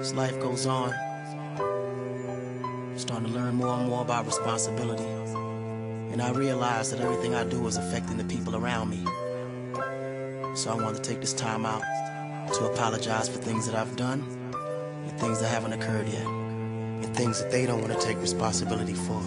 As life goes on, I'm starting to learn more and more about responsibility. And I realize that everything I do is affecting the people around me. So I want to take this time out to apologize for things that I've done and things that haven't occurred yet, and things that they don't want to take responsibility for.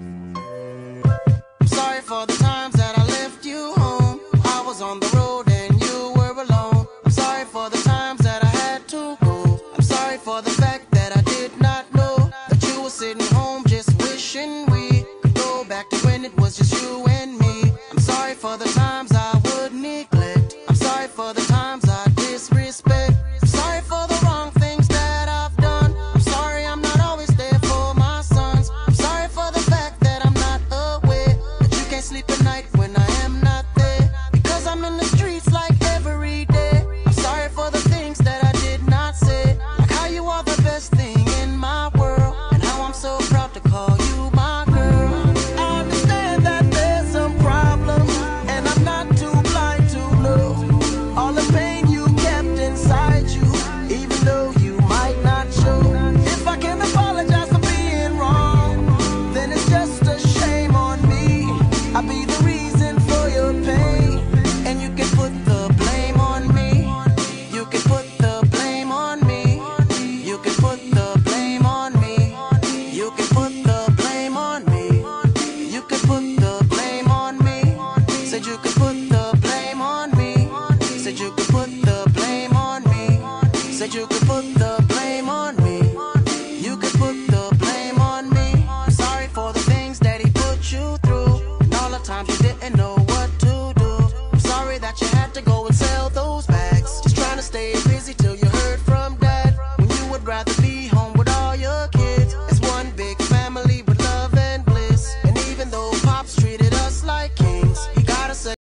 I'm sorry for the times that I left you home. I was on the road and you were alone. I'm sorry for the times that I had to go. I'm sorry for the fact that I did not know that you were sitting home just wishing we could go back to when it was just you and me. I'm sorry for the times I would neglect. I'm sorry for the times I disrespect. I'm sorry for the wrong things that I've done. I'm sorry I'm not always there for my sons. I'm sorry for the fact that I'm not aware that you can't sleep at night when I am not there, because I'm in the streets like every day. I'm sorry for the things that I did not say, like how you are the best thing in my world, and how I'm so proud to call you my girl. I understand that there's some problems, and I'm not too blind to know all the pain you kept inside you, even though you might not show. If I can apologize for being wrong, then it's just a shame on me. I'll be the reason for your pain, and you can put the blame on me. You can put the blame on me. You can put the blame on me. You can put the blame on me. You can put the blame on me. Said you could put the blame on me. Said you could put the blame on me. Said you could put the blame on me. You could put the blame on me. I'm sorry for the things that he put you through, and all the times you didn't know what to do. I'm sorry that you had to go and sell those bags, just trying to stay busy till you heard